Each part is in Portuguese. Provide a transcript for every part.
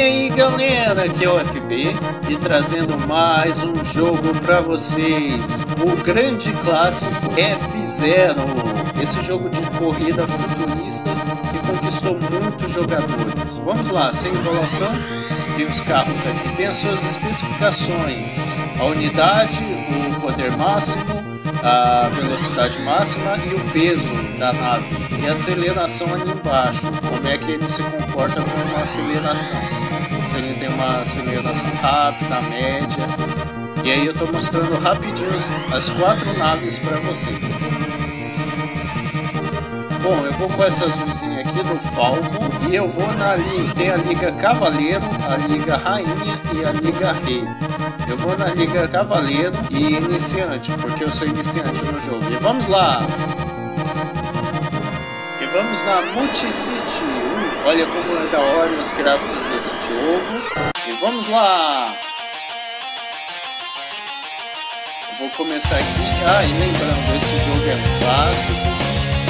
aí galera, aqui é o FB e trazendo mais um jogo para vocês, o grande clássico F-Zero, esse jogo de corrida futurista que conquistou muitos jogadores. Vamos lá, sem enrolação, tem os carros aqui, tem as suas especificações, a unidade, o poder máximo, a velocidade máxima e o peso da nave e a aceleração ali embaixo, como é que ele se comporta com uma aceleração, se ele tem uma aceleração rápida, média. E aí eu estou mostrando rapidinho as 4 naves para vocês. Bom, eu vou com essa azulzinha aqui do Falcon e eu vou tem a Liga Cavaleiro, a Liga Rainha e a Liga Rei. Eu vou na Liga Cavaleiro e Iniciante, porque eu sou iniciante no jogo. E vamos lá! E vamos na Multicity 1. Olha como é da hora os gráficos desse jogo. E vamos lá! Eu vou começar aqui. E lembrando, esse jogo é um clássico.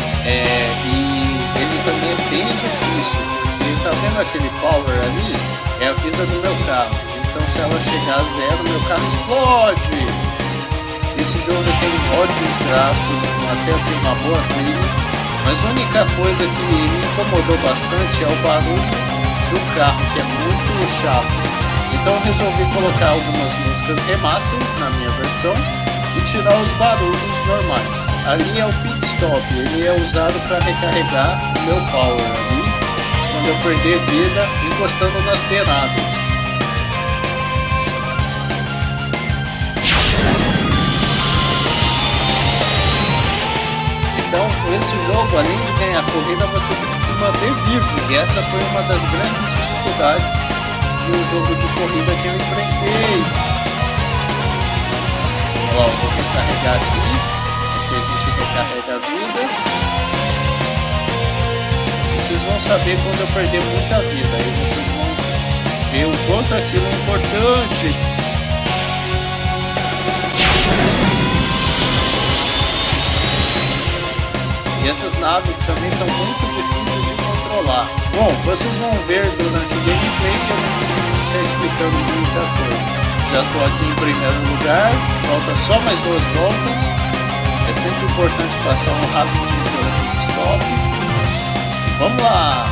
E ele também é bem difícil, porque tá vendo aquele power ali? É a vida do meu carro. Então se ela chegar a 0, meu carro explode. Esse jogo tem ótimos gráficos, até tem uma boa trilha, mas a única coisa que me incomodou bastante é o barulho do carro, que é muito chato. Então eu resolvi colocar algumas músicas remasters na minha versão e tirar os barulhos normais. Ali é o pit stop, ele é usado para recarregar o meu power ali, quando eu perder vida encostando nas beiradas. Então esse jogo, além de ganhar corrida, você tem que se manter vivo, e essa foi uma das grandes dificuldades de um jogo de corrida que eu enfrentei. Ó, vou recarregar aqui a gente recarrega a vida. Vocês vão saber quando eu perder muita vida, aí vocês vão ver o quanto aquilo é importante. E essas naves também são muito difíceis de controlar. Bom, vocês vão ver durante o gameplay que eu não preciso ficar explicando muita coisa. Já estou aqui em primeiro lugar, falta só mais 2 voltas. É sempre importante passar um rapidinho pelo pit stop. Vamos lá!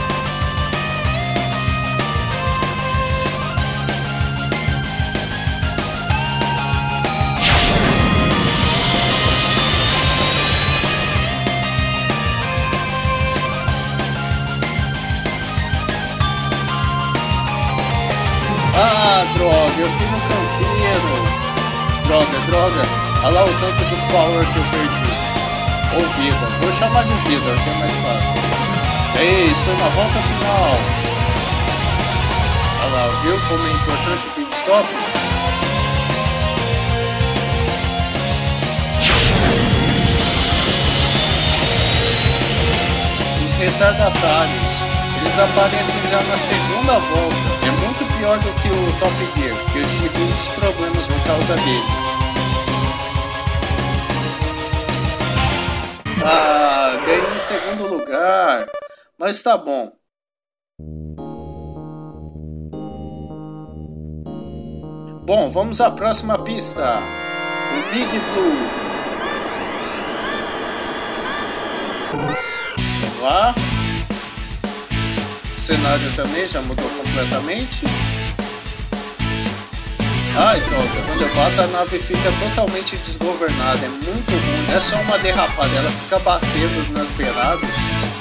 Droga, eu fui no canteiro. Droga. Olha lá o tanto de power que eu perdi. Ou vida. Vou chamar de vida, que é mais fácil. Ei, estou na volta final. Olha lá, viu como é importante o pit stop? Os retardatários, eles aparecem já na segunda volta. É muito pior do que o Top Gear, que eu tive muitos problemas por causa deles. Ganhei em segundo lugar, mas tá bom. Bom, vamos à próxima pista, o Big Blue. Vamos lá. O cenário também já mudou completamente. Ai, droga, quando eu bato a nave fica totalmente desgovernada, é muito ruim, não é só uma derrapada, ela fica batendo nas beiradas.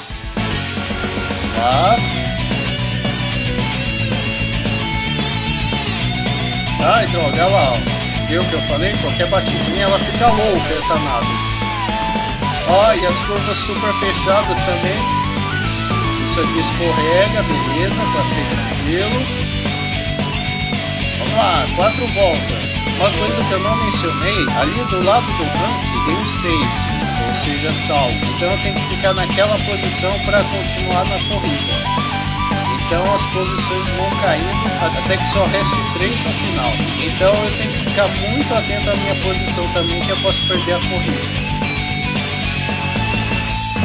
Ai, droga, olha lá, ó. Viu o que eu falei? Qualquer batidinha ela fica louca, essa nave. E as curvas super fechadas também. Isso aqui escorrega, beleza, tá sem tranquilo. Vamos lá, 4 voltas. Uma coisa que eu não mencionei, ali do lado do tanque tem um save, ou seja, salvo. Então eu tenho que ficar naquela posição para continuar na corrida. Então as posições vão caindo até que só reste 3 no final. Então eu tenho que ficar muito atento à minha posição também, que eu posso perder a corrida.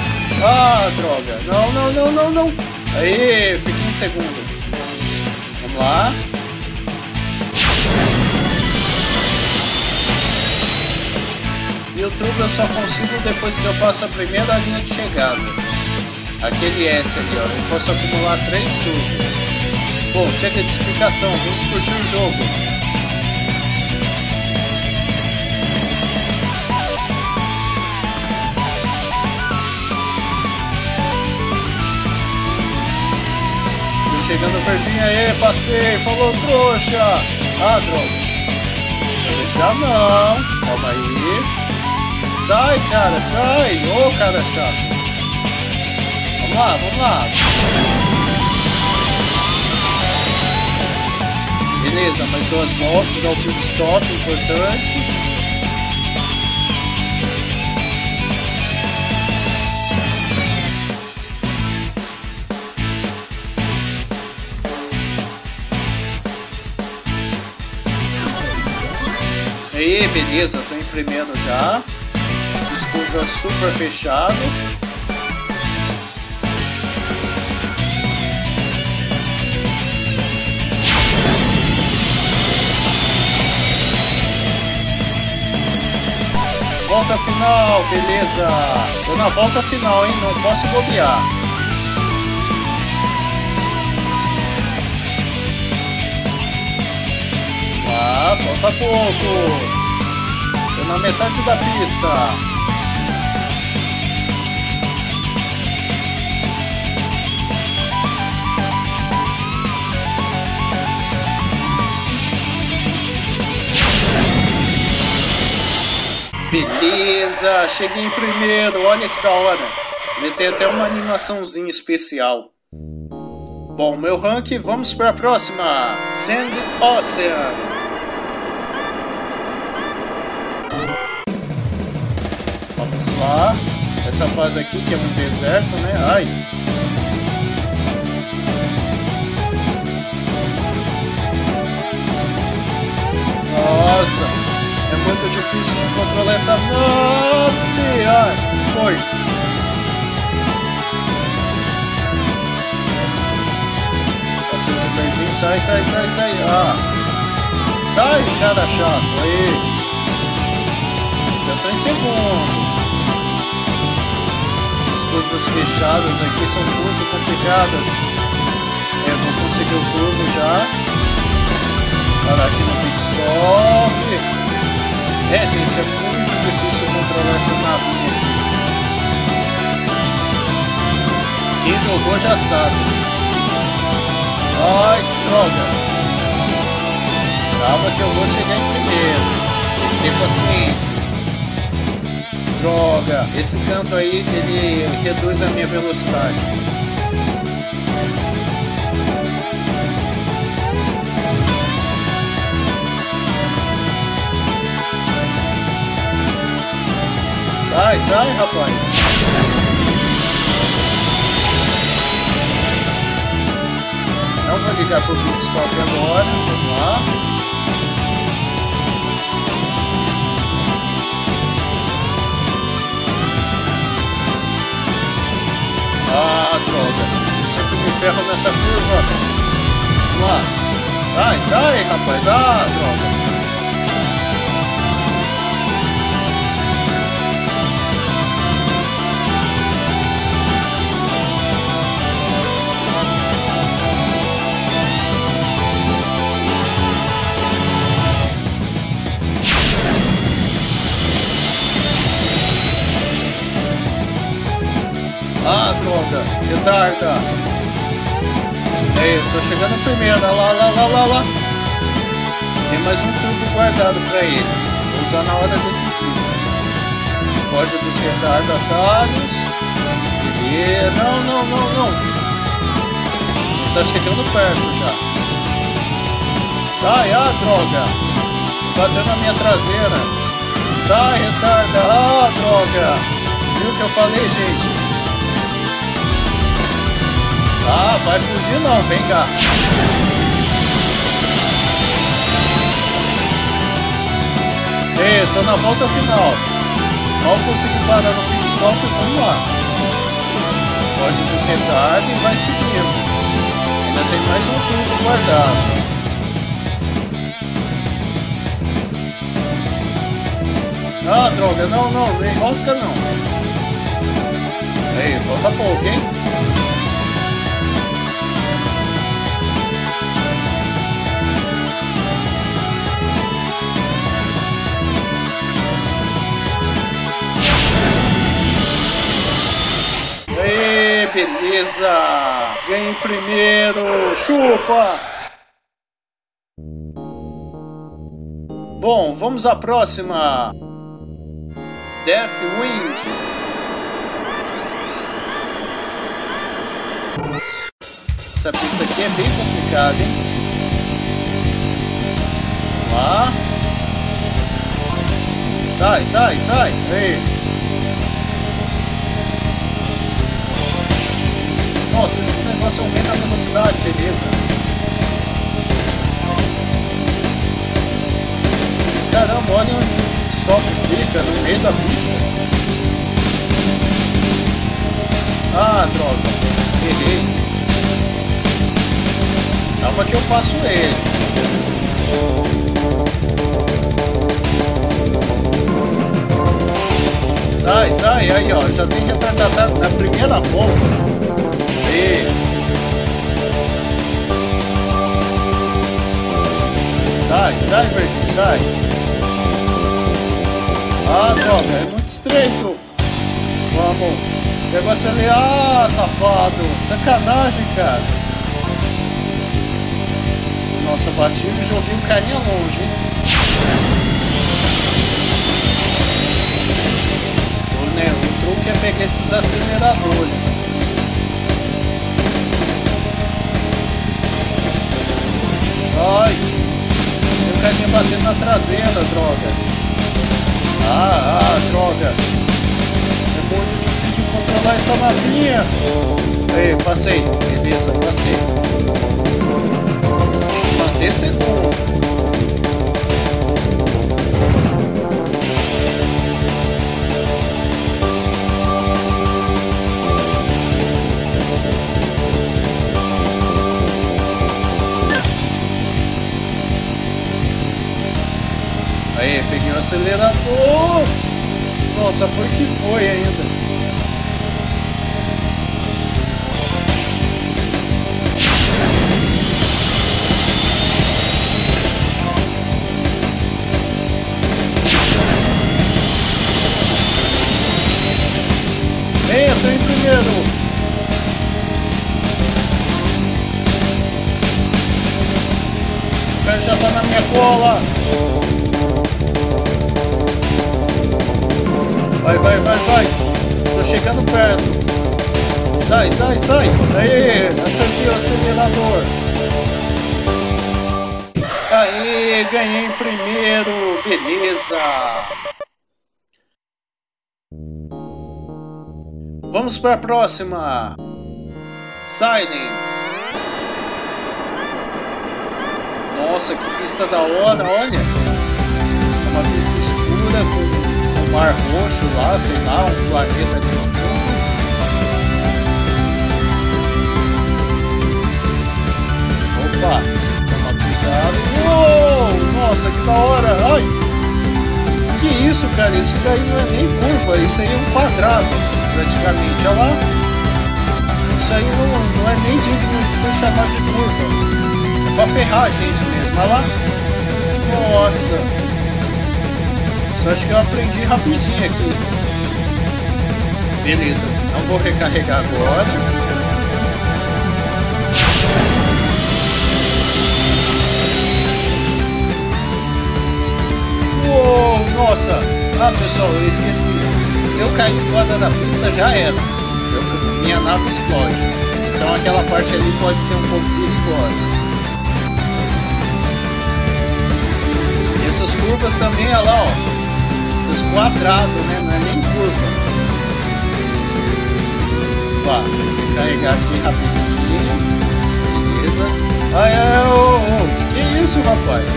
Droga. Não. Aí, fiquei em segundo. lá. E o truque eu só consigo depois que eu faço a primeira linha de chegada. Aquele S ali, ó. Eu posso acumular 3 truques. Bom, chega de explicação. Vamos curtir o jogo. Chegando verdinho aí, passei, falou trouxa! Ah, droga! Não deixar não, calma aí. Sai, cara, sai! Ô, cara chato! Vamos lá, vamos lá! Beleza, mais 2 voltas, já o pit stop, importante. Aí, beleza, tô imprimindo já. Essas curvas super fechadas. Volta final, beleza. Tô na volta final, hein? Não posso bobear. Ah, falta pouco. Tô na metade da pista. Beleza, cheguei em primeiro. Olha que da hora. Ele tem até uma animaçãozinha especial. Bom, meu rank, vamos para a próxima. Sand Ocean. Vamos lá. Essa fase aqui que é um deserto, né? Ai. Nossa, é muito difícil de controlar essa nave. Ai, foi. Passa esse verdinho, sai, sai, sai, sai. Ah. Sai, cara chato, aí. Já tô em segundo. Essas curvas fechadas aqui são muito complicadas. Eu vou conseguir o turbo já. Parar aqui no pit stop. É, gente, é muito difícil controlar essas navinhas aqui. Quem jogou já sabe. Ai, droga. Calma que eu vou chegar em primeiro. Tem que ter paciência. Droga, esse canto aí, ele reduz a minha velocidade. Sai, sai, rapaz. Não vou ligar pro pit stop agora, vamos lá. Ah, droga. Eu sempre me ferro nessa curva. Vamos lá. Sai, sai, rapaz. Ah, droga. Ah, droga, retarda. Ei, tô chegando primeiro, lá, lá, lá, lá, lá. Tem mais um turbo guardado pra ele. Vou usar na hora decisiva. Foge dos retardatários. Beleza. Não, não, não, não. Ele tá chegando perto já. Sai, ah, droga. Bateu na minha traseira. Sai, retarda. Ah, droga. Viu o que eu falei, gente? Ah, vai fugir não, vem cá. Ei, tô na volta final. Mal consegui parar no pit stop, vamos lá. Foge dos retardos e vai seguindo. ainda tem mais um turbo guardado. Ah, droga, não, não enrosca não. Aí, falta pouco, hein? Aê, beleza! Ganhei em primeiro! Chupa! Bom, vamos à próxima! Deathwind. Essa pista aqui é bem complicada, hein? Vamos lá. Sai, sai, sai! Aí. Nossa, esse negócio aumenta a velocidade, beleza. Caramba, olha onde o stop fica, no meio da pista. Ah, droga, errei. Calma que eu passo ele. Sai, sai, aí ó, já tem retardado na primeira volta. Sai, sai, Virgil, sai. Ah, droga, é muito estreito. Vamos. O negócio ali. Ah, safado. Sacanagem, cara. Nossa, bati e joguei o carinha longe, hein? O truque é pegar esses aceleradores. Ai, o carinha batendo na traseira, droga. Droga. É muito difícil controlar essa navinha. Aí, passei. Beleza, passei. Tem que manter segundo. Aí, peguei o acelerador. Nossa, foi que foi ainda. Ei, eu tô em primeiro. O cara já tá na minha cola. Vai, vai, vai, vai. Tô chegando perto. Sai, sai, sai. Aê, acertei o acelerador. Aê, ganhei em primeiro. Beleza. Vamos para a próxima. Silence. Nossa, que pista da hora, olha. É uma pista escura com mar roxo lá, sei lá, um planeta ali no fundo. Opa, toma cuidado. Uou, nossa, que da hora. Ai, que isso, cara, isso daí não é nem curva, isso aí é um quadrado, praticamente, olha lá. Isso aí não é nem digno de ser chamado de curva. É pra ferrar a gente mesmo, olha lá. Nossa. Só acho que eu aprendi rapidinho aqui. Beleza, não vou recarregar agora. Uou, nossa! Ah, pessoal, eu esqueci. Se eu cair fora da pista, já era. Minha nave explode. Então aquela parte ali pode ser um pouco perigosa. E essas curvas também, olha lá, ó. Esses quadrados, né? Não é nem curva. Vá, vou carregar aqui rapidinho. Beleza. Que isso, rapaz?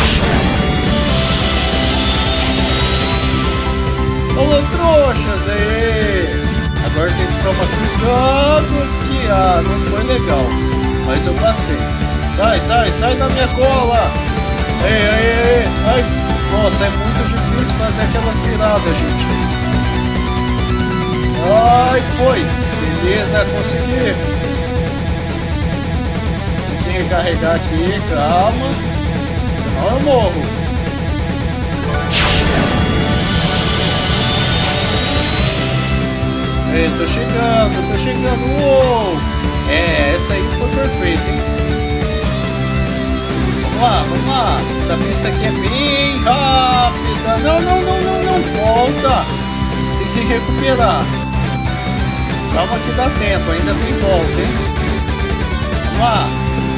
Olá, trouxas! Aê! Agora tem que tomar cuidado que não foi legal. Mas eu passei. Sai da minha cola! Ei! Ai! Nossa, é muito difícil fazer aquelas viradas, gente. Ai, foi! Beleza, consegui! Tem que recarregar aqui, calma. Senão eu morro. Ei, tô chegando! Uou! É, essa aí foi perfeita, hein? Vamos lá! Essa pista aqui é bem rápida! Não! Volta! Tem que recuperar! Calma que dá tempo, ainda tem volta, hein? Vamos lá!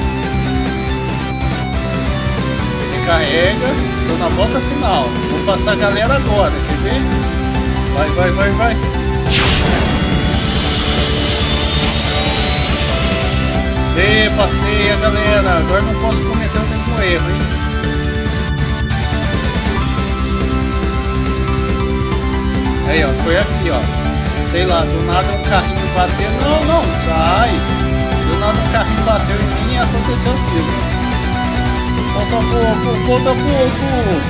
Recarrega, tô na volta final. Vou passar a galera agora, quer ver? Vai! Passei a galera, agora não posso cometer o mesmo erro, hein? Aí, ó, foi aqui, ó. Sei lá, do nada um carrinho bateu. Não, sai! Do nada um carrinho bateu em mim e aconteceu aquilo. Falta pouco!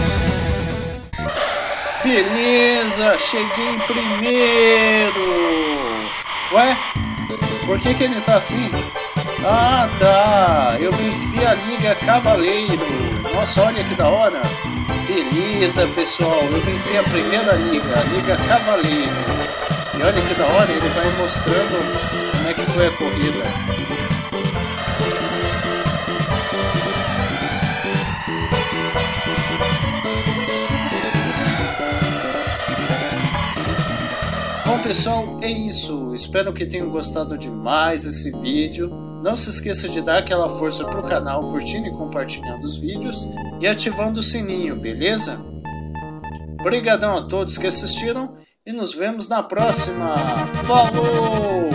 Beleza, cheguei em primeiro! Ué? Por que ele tá assim? Ah, tá! Eu venci a Liga Cavaleiro! Nossa, olha que da hora! Beleza, pessoal! Eu venci a primeira Liga, a Liga Cavaleiro! E olha que da hora, ele vai mostrando como é que foi a corrida. Bom, pessoal, é isso. Espero que tenham gostado demais desse vídeo. Não se esqueça de dar aquela força pro canal, curtindo e compartilhando os vídeos e ativando o sininho, beleza? Obrigadão a todos que assistiram e nos vemos na próxima. Falou!